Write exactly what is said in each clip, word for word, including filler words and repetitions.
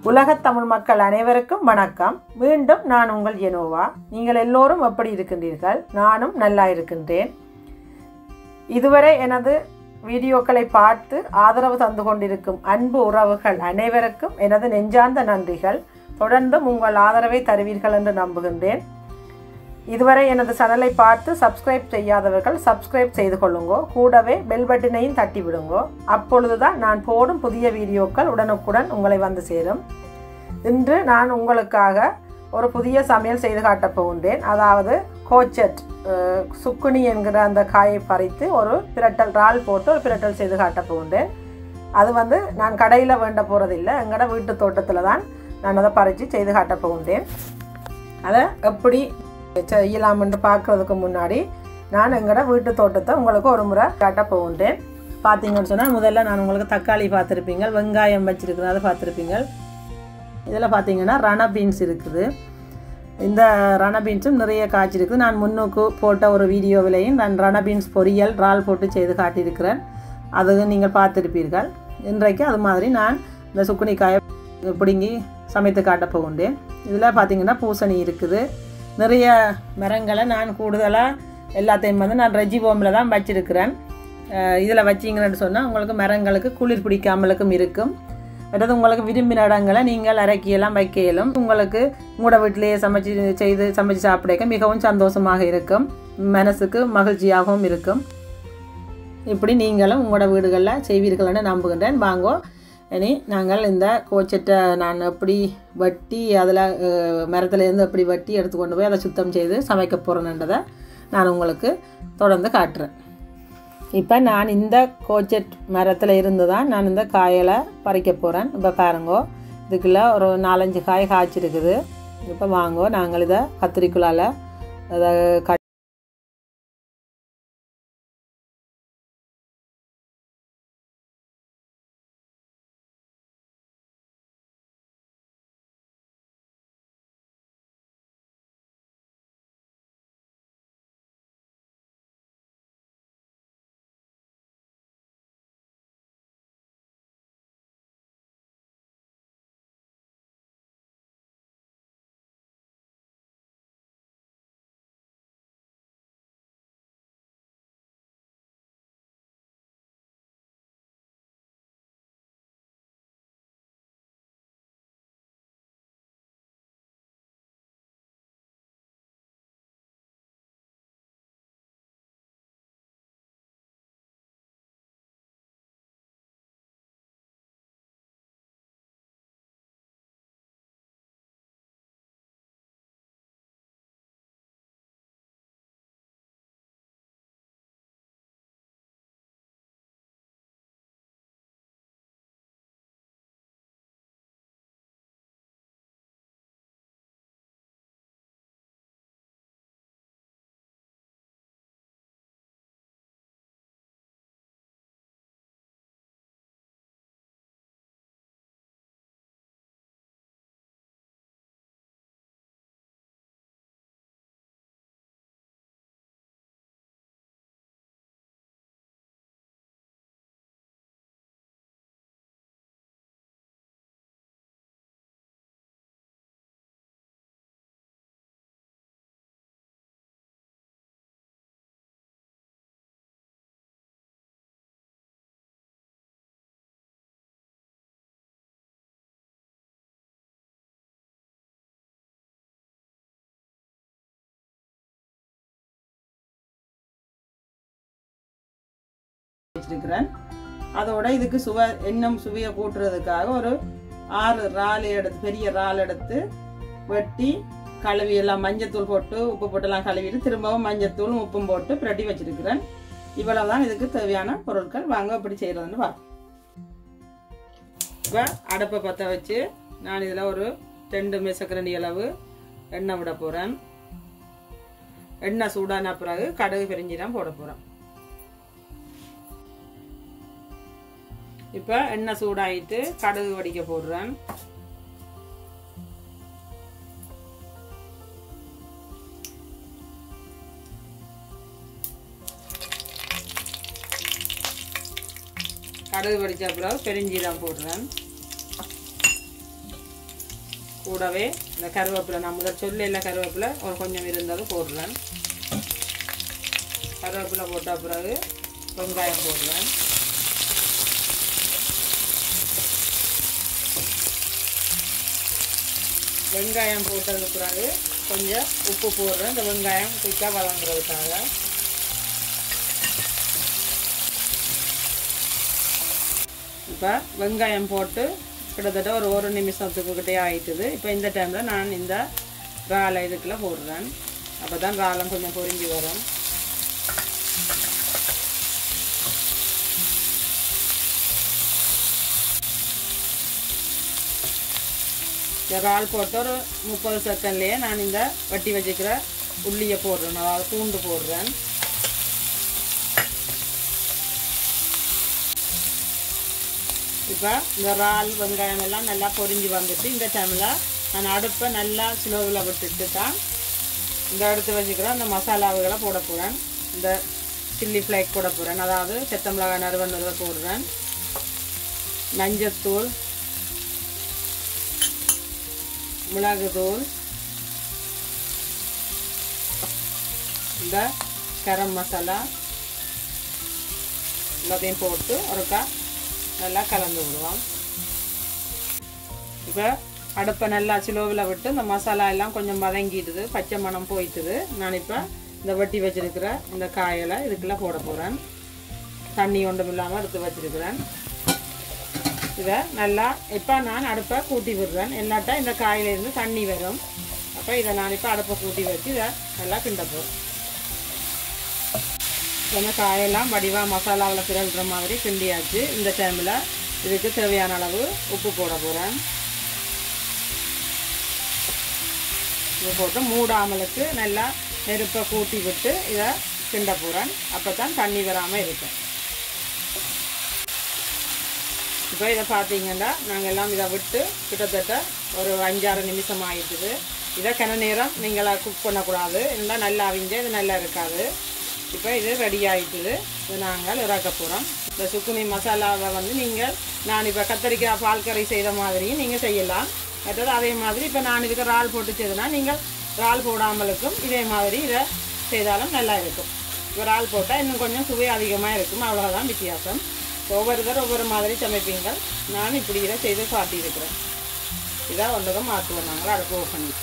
உலகத் தமிழ் மக்கள் அனைவருக்கும் வணக்கம். மீண்டும் நான் உங்கள் ஜெனோவா. நீங்கள் எல்லோரும் எப்படி இருக்கின்றீர்கள்? நானும் நல்லா இருக்கின்றேன். இதுவரை எனது வீடியோக்களை பார்த்து ஆதரவு தந்து கொண்டிருக்கும் அன்பு உறவுகள் அனைவருக்கும் எனது நெஞ்சார்ந்த நன்றிகள். தொடர்ந்தும் உங்கள் ஆதரவை தருவீர்கள் என்று நம்புகின்றேன். இதுவரை எனது சேனலை பார்த்து சப்ஸ்கிரைப் செய்யாதவர்கள் சப்ஸ்கிரைப் செய்து கொள்ளுங்கோ. கூடவே பெல் பட்டனையும் தட்டி விடுங்கோ. அப்பொழுதுதான் நான் போடும் புதிய வீடியோக்கள் உடனுக்குடன் உங்களை வந்து சேரும். இன்று நான் உங்களுக்காக ஒரு புதிய சமையல் செய்து காட்டப் போகின்றேன். அதாவது கோச்சட் சுக்குனி என்கிற அந்த காயை பறித்து ஒரு பிரட்டல் இறால் போட்டு ஒரு பிரட்டல் செய்து காட்டப் போகின்றேன். அது வந்து நான் கடையில் வேண்ட போகிறதில்லை, எங்களோட வீட்டு தோட்டத்தில் தான் நான் அதை பறித்து செய்து காட்டப் போகின்றேன். அதை எப்படி செய்யலாம் என்று பார்க்கறதுக்கு முன்னாடி நான் எங்களோட வீட்டு தோட்டத்தை உங்களுக்கு ஒரு முறை காட்ட போகின்றேன். பார்த்தீங்கன்னு சொன்னால் முதல்ல நான் உங்களுக்கு தக்காளி பார்த்துருப்பீங்க, வெங்காயம் வச்சுருக்கிறேன், அதை பார்த்துருப்பீங்க. இதில் பார்த்தீங்கன்னா ரண பீன்ஸ் இருக்குது. இந்த ரண பீன்ஸும் நிறைய காய்ச்சி இருக்குது. நான் முன்னுக்கு போட்ட ஒரு வீடியோவிலையும் நான் ரண பீன்ஸ் பொரியல் இறால் போட்டு செய்து காட்டியிருக்கிறேன். அது நீங்கள் பார்த்துருப்பீர்கள். இன்றைக்கு அது மாதிரி நான் இந்த சுக்குனி காயை பிடுங்கி சமைத்து காட்ட போகின்றேன். இதில் பார்த்தீங்கன்னா பூசணி இருக்குது. நிறைய மரங்களை நான் கூடுதலாக எல்லாத்தையும் வந்து நான் ரெஜி போமில் தான் வச்சிருக்கிறேன். இதில் வச்சிங்கன்னு சொன்னால் உங்களுக்கு மரங்களுக்கு குளிர் பிடிக்காமலுக்கும் இருக்கும். அதாவது உங்களுக்கு விரும்பின இடங்களை நீங்கள் இறக்கியெல்லாம் வைக்க இயலும். உங்களுக்கு உங்களோட வீட்டிலேயே சமைச்சு செய்து சமைச்சு சாப்பிட மிகவும் சந்தோஷமாக இருக்கும், மனசுக்கு மகிழ்ச்சியாகவும் இருக்கும். இப்படி நீங்களும் உங்களோட வீடுகளில் செய்வீர்கள்னு நம்புகின்றேன். வாங்கோ, இனி நாங்கள் இந்த கோச்சட்டை நான் எப்படி வட்டி அதில் மரத்துலேருந்து எப்படி வட்டி எடுத்து கொண்டு போய் அதை சுத்தம் செய்து சமைக்க போகிறேன்ன்றதை நான் உங்களுக்கு தொடர்ந்து காட்டுறேன். இப்போ நான் இந்த கோச்சட் மரத்தில் இருந்து தான் நான் இந்த காயலை பறிக்க போகிறேன். இப்போ பாருங்கோ, இதுக்குள்ளே ஒரு நாலஞ்சு காய் காய்ச்சிருக்குது. இப்போ வாங்கோ, நாங்கள் இதை கத்திரிக்குள்ளால் அதை கட் வச்சிருக்கிறேன். அதோட இதுக்கு சுவை இன்னும் சுவையை கூட்டுறதுக்காக ஒரு ஆறு இறால் எடுத்து பெரிய இறால் எடுத்து வெட்டி கழுவி எல்லாம் மஞ்சத்தூள் போட்டு உப்பு போட்டெல்லாம் கழுவிட்டு திரும்பவும் மஞ்சத்தூள் உப்பும் போட்டு பிரட்டி வச்சிருக்கிறேன். இவ்வளவுதான் இதுக்கு தேவையான பொருட்கள். வாங்க எப்படி செய்யறதுன்னு வா. இப்போ அடுப்பை பற்ற வச்சு நான் இதில் ஒரு ரெண்டு மேசக்கரண்டி அளவு எண்ணெய் விட போகிறேன். எண்ணெய் சூடான பிறகு கடுகு பெருஞ்சீரகம் போட போகிறேன். இப்போ எண்ணெய் சூடாயிட்டு கடுகு வடிக்க போடுறேன். கடுகு வடித்த பிறகு பெருஞ்சீரகம் போடுறேன். கூடவே இந்த கருவேப்பிலை நான் முதல் சொல்ல இல்லை கருவேப்பிலை ஒரு கொஞ்சம் இருந்தது போடுறேன். கருவேப்பிலை போட்ட பிறகு வெங்காயம் போடுறேன். வெங்காயம் போட்டதுக்கு பிறகு கொஞ்சம் உப்பு போடுறேன். இந்த வெங்காயம் குயிக்காக வதங்குறதுக்காக. இப்போ வெங்காயம் போட்டு கிட்டத்தட்ட ஒரு ஒரு நிமிஷத்துக்கு கிட்டே ஆயிட்டுது. இப்போ இந்த டைமில் நான் இந்த இறாலை இதுக்குள்ள போடுறேன். அப்போ தான் இறாலும் கொஞ்சம் பொரிஞ்சு வரும். இறால் போட்டு ஒரு முப்பது செகண்ட்லேயே நான் இந்த வட்டி வச்சுக்கிற உள்ளியை போடுறேன், அதாவது பூண்டு போடுறேன். இப்போ இந்த இறால் வெங்காயம் எல்லாம் நல்லா பொரிஞ்சு வந்துட்டு இந்த டைமில் நான் அடுப்பை நல்லா ஸ்லோவில் விட்டுட்டு தான் இந்த எடுத்து வச்சுக்கிற அந்த மசாலாவுகளை போட போகிறேன். இந்த சில்லி ஃப்ளேக் போட போகிறேன், அதாவது செத்த மிளகாய் நறுவ நறுவ போடுறேன். மஞ்சத்தூள், மிளகுத்தூள், இந்த கரம் மசாலா எல்லாத்தையும் போட்டு ஒருக்கா நல்லா கலந்து விடுவோம். இப்போ அடுப்பை நல்லா சிலோவில் விட்டு இந்த மசாலா எல்லாம் கொஞ்சம் வதங்கிடுது, பச்சை மணம் போயிட்டுது. நான் இப்போ இந்த வெட்டி வச்சிருக்கிற இந்த காயலை இதுக்குள்ளே போட போகிறேன். தண்ணி ஒன்றும் இல்லாமல் எடுத்து வச்சிருக்கிறேன். இதை நல்லா இப்போ நான் அடுப்பை கூட்டி விடுறேன். எல்லாட்டா இந்த காயிலிருந்து தண்ணி வரும். அப்போ இதை நான் இப்போ அடுப்பை கூட்டி வச்சு இதை நல்லா கிண்ட போகிறேன். இந்த காயெல்லாம் வடிவாக மசாலாவில் பிறகுற மாதிரி கிண்டியாச்சு. இந்த டைமில் இதுக்கு தேவையான அளவு உப்பு போட போகிறேன். இது போட்டு மூடாமலுக்கு நல்லா நெருப்பை கூட்டி விட்டு இதை கிண்ட போகிறேன். அப்போ தான் தண்ணி வராமல் இருக்கும். இப்போ இதை பார்த்தீங்கன்னா நாங்கள் எல்லாம் இதை விட்டு கிட்டத்தட்ட ஒரு அஞ்சாறு நிமிஷம் ஆகிட்டுது. இதை கன நேரம் நீங்கள் குக் பண்ணக்கூடாது, இருந்தால் நல்லா அவிஞ்ச இது நல்லா இருக்காது. இப்போ இது ரெடி ஆகிட்டுது. இது நாங்கள் இறக்க போகிறோம். இந்த சுக்குனி மசாலாவை வந்து நீங்கள் நான் இப்போ கத்தரிக்காய் பால் கறி செய்த மாதிரியும் நீங்கள் செய்யலாம். மற்றது அதே மாதிரி இப்போ நான் இதுக்கு இறால் போட்டு செய்தேன்னா நீங்கள் இறால் போடாமலுக்கும் இதே மாதிரி இதை செய்தாலும் நல்லா இருக்கும். இப்போ இறால் போட்டால் இன்னும் கொஞ்சம் சுவை அதிகமாக இருக்கும், அவ்வளோதான் வித்தியாசம். ஒவ்வொருத்தர் ஒவ்வொரு மாதிரி சமைப்பீங்கள். நான் இப்படி இதை செய்து காட்டியிருக்கிறேன். இதான் ஒன்றுக்கும் மாற்றுவோம் நாங்கள் அடுப்பு ஓப்பன் பண்ணி.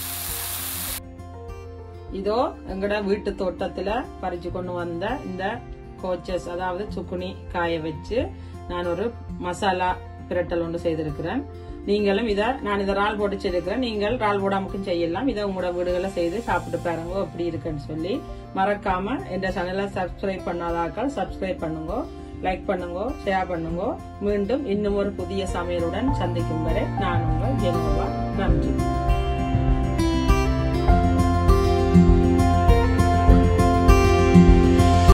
இதோ எங்கட வீட்டு தோட்டத்தில் பறிச்சு கொண்டு வந்த இந்த கோச்சஸ், அதாவது சுக்குனி காய வச்சு நான் ஒரு மசாலா பிரட்டல் ஒன்று செய்திருக்கிறேன். நீங்களும் இதை நான் இதை இறால் போட்டு செய்திருக்கிறேன். நீங்கள் இறால் போடாமக்கும் செய்யலாம். இதை உங்களோட வீடுகளை செய்து சாப்பிட்டு பாருங்க எப்படி இருக்குன்னு சொல்லி. மறக்காம இந்த சேனலை சப்ஸ்கிரைப் பண்ணாதாக்கள் சப்ஸ்கிரைப் பண்ணுங்க, லைக் பண்ணுங்க, ஷேர் பண்ணுங்க. மீண்டும் இன்னும் ஒரு புதிய சமையலுடன் சந்திக்கும் வரை நான் உங்கள்